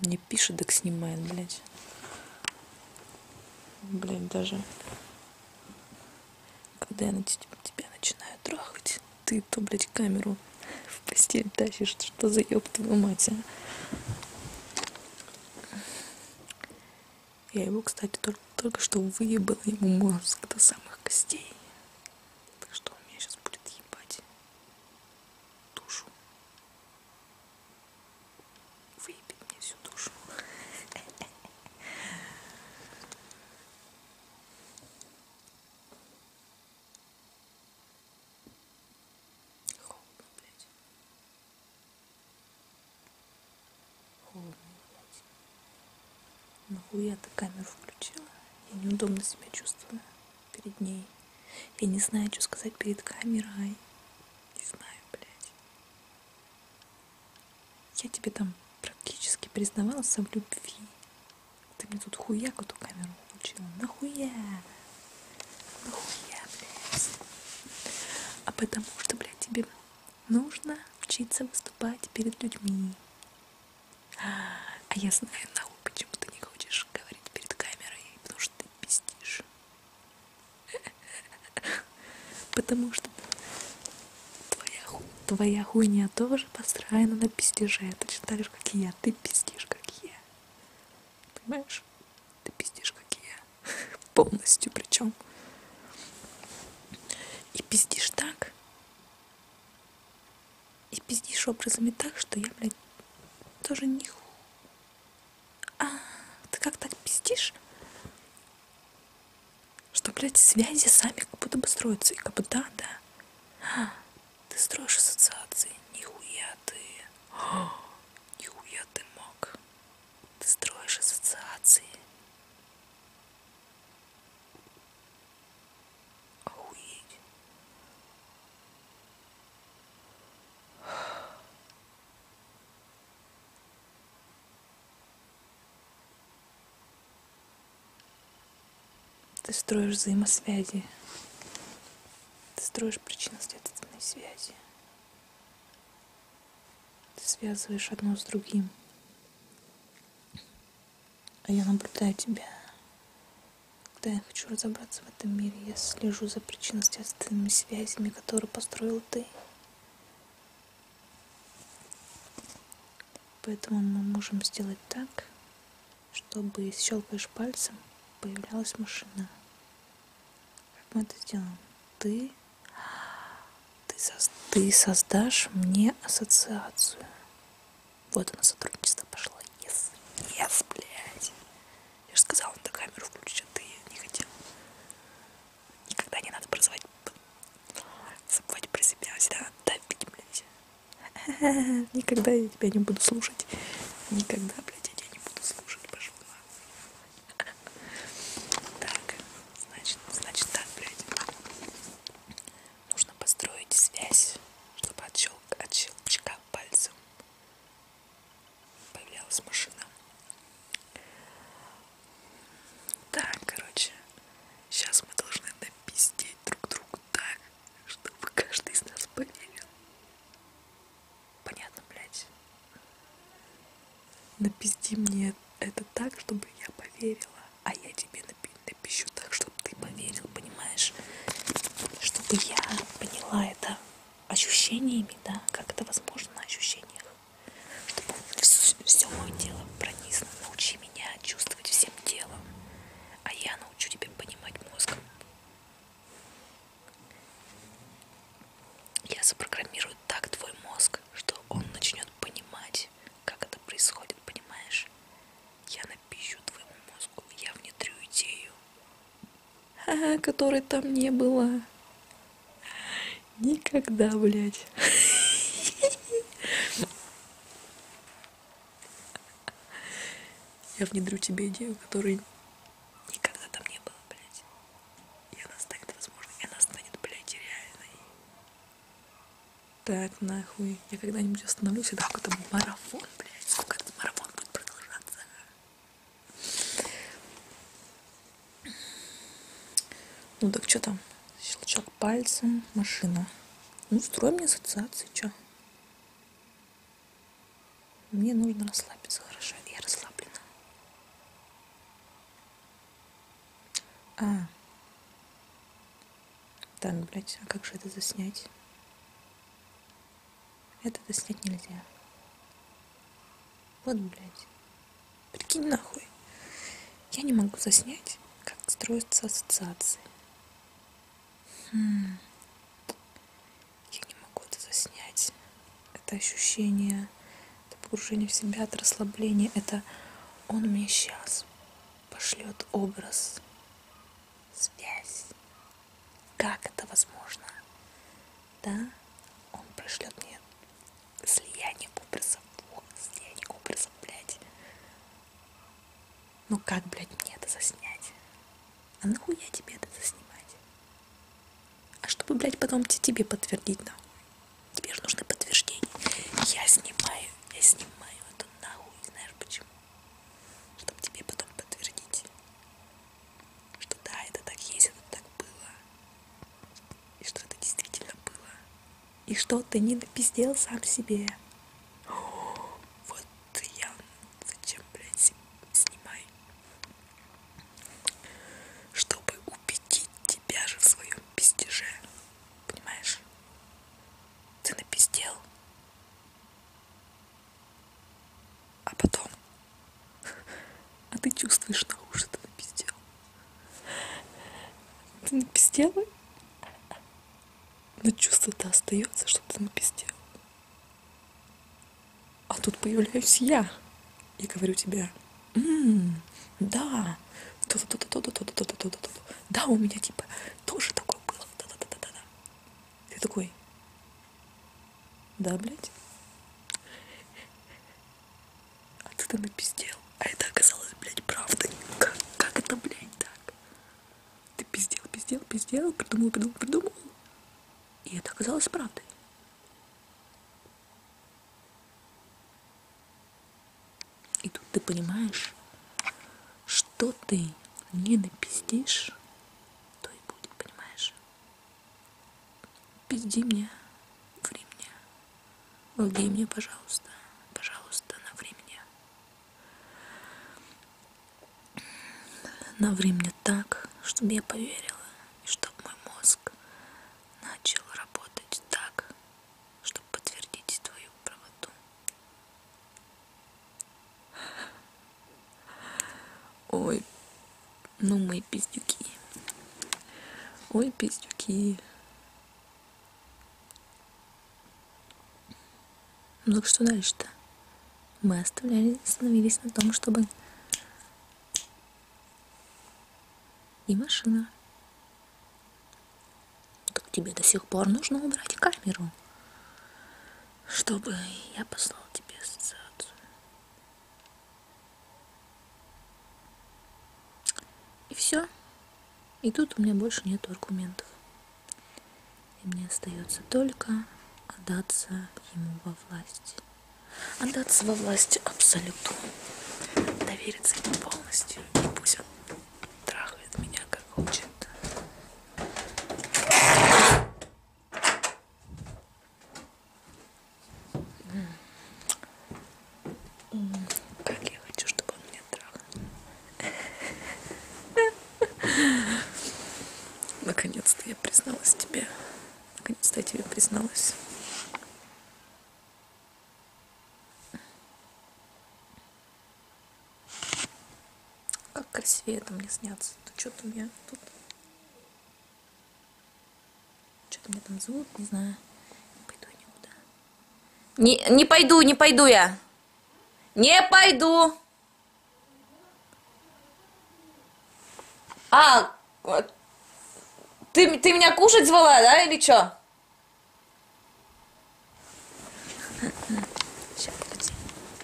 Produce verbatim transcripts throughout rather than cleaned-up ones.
Мне пишет, так снимает, блядь. Блядь, даже когда я на тебя начинаю трахать, ты то, блядь, камеру в постель тащишь. Что за ёб твою мать, а? Я его, кстати, только, только что выебала ему мозг до самых костей. Так что он меня сейчас будет ебать душу. Выебет мне всю душу. Холодно, блядь. Холодно, блядь. Нахуя ты камеру включила? Я неудобно себя чувствую перед ней. Я не знаю, что сказать перед камерой. Не знаю, блядь. Я тебе там практически признавалась в любви. Ты мне тут хуяк эту камеру включила. Нахуя? Нахуя, блядь? А потому что, блядь, тебе нужно учиться выступать перед людьми. А я знаю, нахуй, почему ты не хочешь говорить перед камерой. Потому что ты пиздишь. Потому что твоя, ху... твоя хуйня тоже построена на пиздеже. Точно так же, как и я. Ты пиздишь, как и я. Понимаешь? Ты пиздишь, как и я. Полностью причем. И пиздишь так. И пиздишь образами так, что я, блядь, тоже не ху... А, ты как так пиздишь? Что, блядь, связи сами как будто бы строятся. И как бы да, да. А, ты строишь ассоциации. Нихуя ты. О, нихуя ты мог. Ты строишь ассоциации. Охуеть. Ты строишь взаимосвязи. Ты строишь причинно-следственные связи. Ты связываешь одно с другим. А я наблюдаю тебя. Когда я хочу разобраться в этом мире, я слежу за причинно-следственными связями, которые построил ты. Поэтому мы можем сделать так, чтобы, если щелкаешь пальцем, появлялась машина. Как мы это сделаем? Ты, ты, соз, ты создашь мне ассоциацию. Вот оно, сотрудничество пошло. Yes, yes, блядь. Я же сказала, надо камеру включить, а ты не хотел. Никогда не надо прозывать, забывать про себя, всегда надо давить, блядь. Никогда я тебя не буду слушать. Никогда, блядь, я тебя не буду слушать. Пошел на. Так, значит, значит так, блядь. Нужно построить связь, чтобы от, щелк, от щелчка пальцем появлялась машина. Так, короче, сейчас мы должны напиздеть друг другу так, чтобы каждый из нас поверил. Понятно, блядь? Напизди мне это так, чтобы я поверила, а я тебе напишу так, чтобы ты поверил, понимаешь? Чтобы я поняла это ощущениями, да, как это возможно на ощущениях. Чтобы все, все мое тело пронизано. Научи меня чувствовать всем телом, а я научу тебя понимать мозгом. Я запрограммирую так твой мозг, что он начнет понимать, как это происходит, понимаешь? Я напищу твоему мозгу, я внедрю идею, а, которой там не было никогда, блядь. Я внедрю тебе идею, которой никогда там не было, блядь. И она станет возможной, и она станет, блядь, реальной. Так, нахуй. Я когда-нибудь остановлюсь, это какой-то марафон, блядь. Сколько этот марафон будет продолжаться? Ну так что там? Щелчок пальцем, машина. Ну, строй мне ассоциации, что? Мне нужно расслабиться, хорошо. Я расслабилась. А. Так, блядь, а как же это заснять? Это заснять нельзя. Вот, блядь. Прикинь нахуй. Я не могу заснять, как строятся ассоциации. Хм. Я не могу это заснять. Это ощущение, это погружение в себя, это расслабление. Это он мне сейчас пошлет образ, связь. Как это возможно? Да? Он пришлет мне слияние образов. О, слияние образов, блядь. Ну как, блядь, мне это заснять? А нахуя тебе это заснимать? А чтобы, блядь, потом тебе подтвердить, нахуй. Тебе же нужны подтверждения. Я снимаю, я снимаю это нахуй. Знаешь почему? Чтобы тебе потом подтвердить, что да, это так есть, это так было. И что это действительно было. И что ты не напиздел сам себе. Вот я зачем, блядь, снимаю. Чтобы убедить тебя же в своем пиздеже. Понимаешь? Ты напиздел. А потом... А ты чувствуешь нахуй, что ты напиздел. Ты напиздел? Но чувство-то остается, что ты напиздел. А тут появляюсь я и говорю тебе: м-м, да, то-то, то-то, то-то, то-то, то-то, то-то, то-то. Да, у меня типа тоже такое было. Да-да-да-да-да. Ты такой: да, блядь. А ты-то напиздел. А это оказалось, блядь, правдой. Как, как это, блядь, так? Ты пиздел, пиздел, пиздел, придумал, придумал, придумал. И это оказалось правдой. И тут ты понимаешь, что ты не напиздишь, то и будет, понимаешь? Пизди мне, ври мне, лги мне, пожалуйста, пожалуйста, наври мне. Наври мне так, чтобы я поверила, и чтобы мой мозг начал работать так, чтобы подтвердить твою правоту. Ой, ну мои пиздюки. Ой, пиздюки. Ну так что дальше-то? Мы оставляли, остановились на том, чтобы и машина. Так тебе до сих пор нужно убрать камеру, чтобы я послал тебе ассоциацию. И все. И тут у меня больше нет аргументов. И мне остается только отдаться ему во власть. Отдаться во власть абсолюту. Довериться ему полностью. И пусть он трахает меня как хочет. Как я хочу, чтобы он меня трахал. Наконец-то я призналась тебе. Наконец-то я тебе призналась. Как красивее это мне снятся. Тут что-то у меня тут... Что-то меня там зовут, не знаю. Не пойду я никуда. Не, не пойду, не пойду я. Не пойду. А, ты, ты меня кушать звала, да, или что? Сейчас, подожди.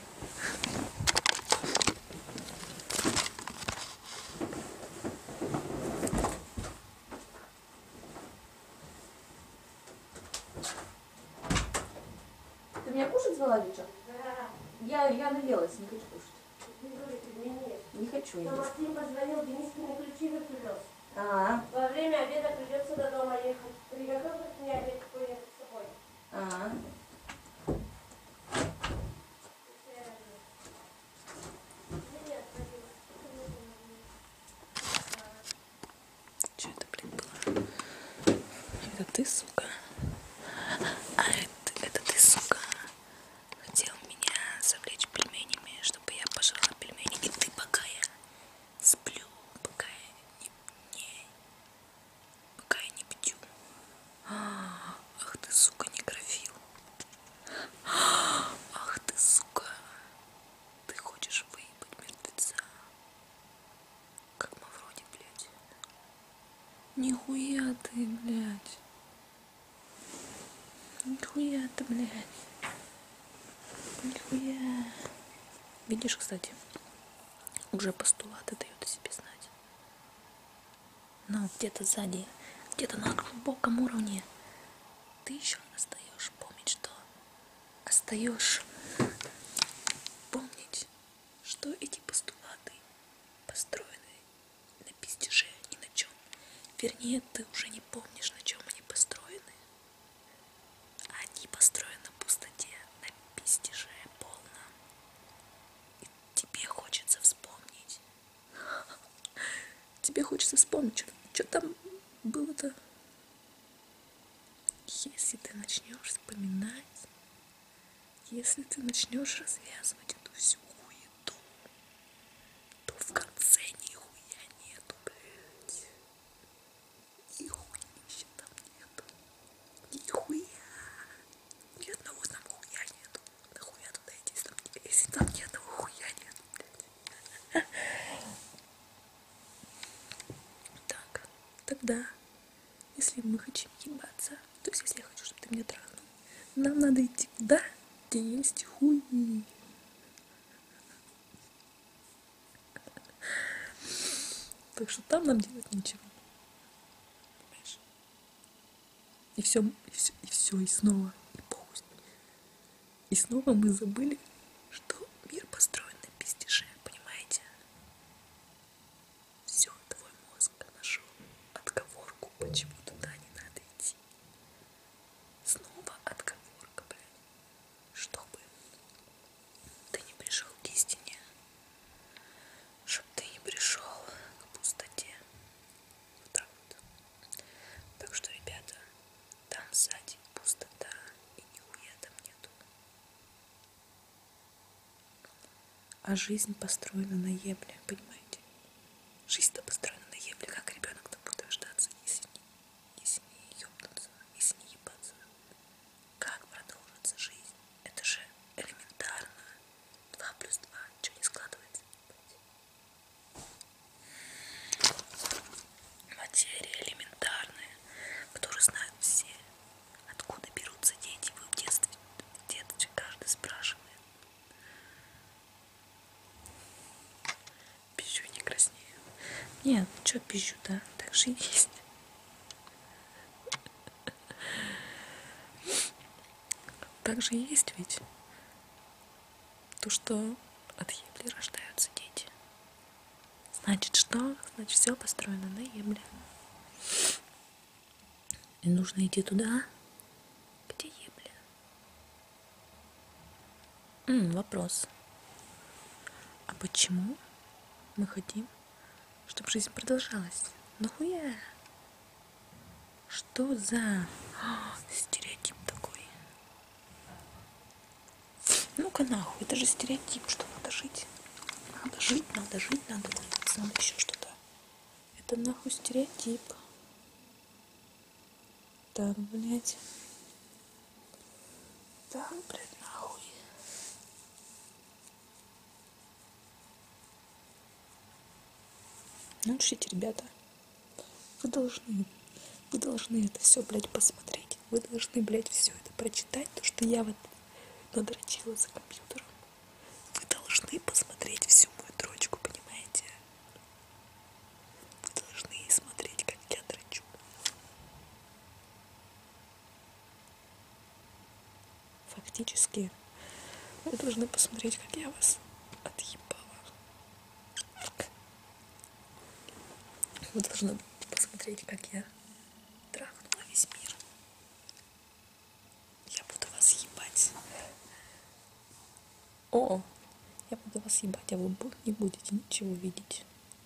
Ты меня кушать звала, или что? Да. Я, я наелась, не хочу кушать. Не хочу я. Максим позвонил, Дениска не ключи привез. А. Во время обеда придется до дома ехать. Приготовь мне обед поехать с собой. А. Нихуя. Видишь, кстати, уже постулаты дают о себе знать. Но где-то сзади, где-то на глубоком уровне ты еще остаешь помнить, что остаешь помнить, что эти постулаты построены на пиздеже, ни на чем. Вернее, ты уже не помнишь, на чем они построены. Они построены на пустоте, на пиздеже полном. И тебе хочется вспомнить. Тебе хочется вспомнить, что, что там было-то. Если ты начнешь вспоминать, если ты начнешь развязывать эту всю хуету, то в конце нихуя нету, блядь. Нихуища там нету. Нихуя. Ни одного там хуя нету. Нахуя туда идти, если там, если там ни одного хуя нету, блядь. Так, тогда, если мы хотим ебаться, то есть если я хочу, чтобы ты меня трахнул, нам надо идти туда, где есть хуй. Так что там нам делать нечего. Понимаешь? И все, и все, и все, и снова, и пусть. И снова мы забыли, что мир построен на пиздеже, понимаете? Все, твой мозг нашел отговорку, почему туда не надо идти. Снова отговорка, блядь. Чтобы ты не пришел к истине. Чтобы ты не пришел к пустоте. Вот так вот. Так что, ребята, там сзади пустота и нихуя там нету. А жизнь построена на ебле, понимаете? Жизнь-то построена на ебле, как ребенок-то будет рождаться, если не, если не ебнуться, если не ебаться. Как продолжится жизнь? Это же элементарно. Два плюс два, что не складывается? Материя элементарная, которую знают все. Откуда берутся дети? Вы в детстве, в детстве каждый спрашивает. Пищу и не краснею. Нет, что пищу-то? Так же и есть. Так же и есть ведь то, что от ебли рождаются дети. Значит, что? Значит, все построено на ебле. И нужно идти туда, где ебля. М, вопрос. А почему мы хотим, чтобы жизнь продолжалась? Нахуя? Что за О, стереотип такой? Ну-ка нахуй, это же стереотип, что надо жить. Надо жить, надо жить, надо двигаться, надо еще что-то. Это нахуй стереотип. Так, блядь. Так, блядь, нахуй. Ну, учите, ребята. Вы должны, вы должны это все, блядь, посмотреть. Вы должны, блядь, все это прочитать, то, что я вот надрочила за компьютером. Вы должны посмотреть всю мою дрочку, понимаете? Вы должны смотреть, как я дрочу. Фактически, вы должны посмотреть, как я вас отъебала. Вы должны посмотреть, как я трахнула весь мир. Я буду вас ебать. О, я буду вас ебать, а вы не будете ничего видеть.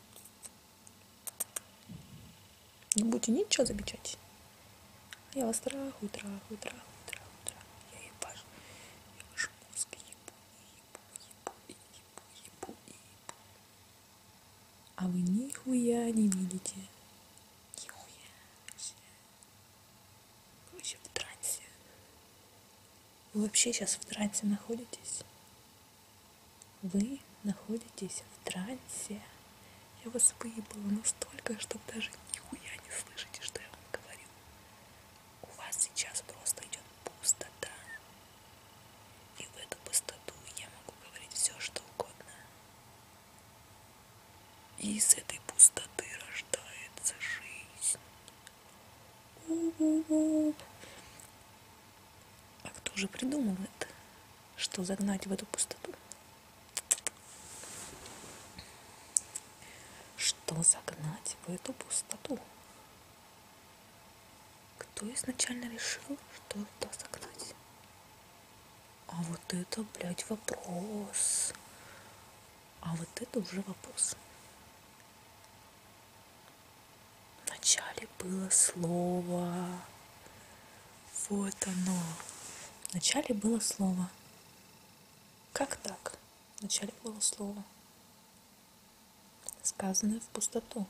Не будете ничего замечать. Я вас трахаю, трахаю, трахаю, трахаю, трахаю. Я ебаш. Я ваш мозг ебу, ебу, ебу, ебу, ебу, ебу. А вы нихуя не видите. Нихуя. Вы вообще в трансе. Вы вообще сейчас в трансе находитесь. Вы находитесь в трансе. Я вас выебала настолько, что даже нихуя не слышите, что я вам говорю. У вас сейчас просто идет пустота. из этой пустоты рождается жизнь. У-у-у. А кто же придумал это? Что загнать в эту пустоту? Что загнать в эту пустоту? Кто изначально решил, что туда загнать? А вот это, блядь, вопрос. А вот это уже вопрос. Вначале было слово. Вот оно. Вначале было слово. Как так? Вначале было слово, сказанное в пустоту.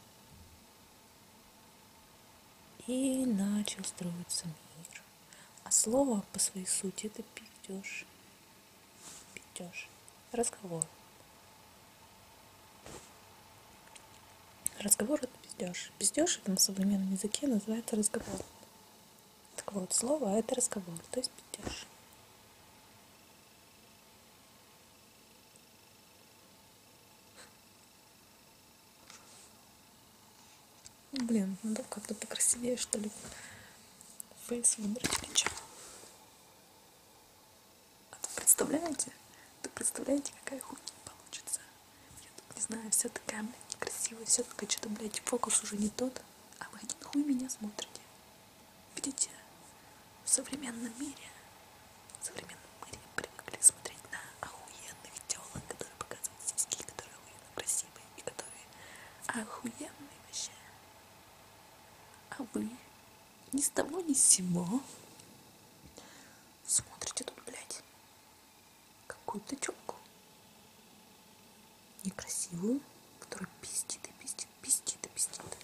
И начал строиться мир. А слово по своей сути это пиздеж. Пиздеж. Разговор. Разговор это пиздеж. Пиздеж это на современном языке называется разговор. Так вот, слово это разговор, то есть пиздеж. Блин, надо как-то покрасивее, что ли. Фейс выбрать или что? А вы представляете? Вы представляете, какая хуйня получится? Я тут не знаю, вся такая, блядь, некрасивая, вся такая, что-то, блядь, фокус уже не тот. А вы один хуй меня смотрите. Видите? В современном мире, в современном мире привыкли смотреть на охуенных телок, которые показывают сиськи, которые охуенно красивые и которые охуенные вообще. А вы ни с того ни с сего смотрите тут, блядь, какую-то тёлку некрасивую, которая пиздит и пиздит, пиздит и пиздит.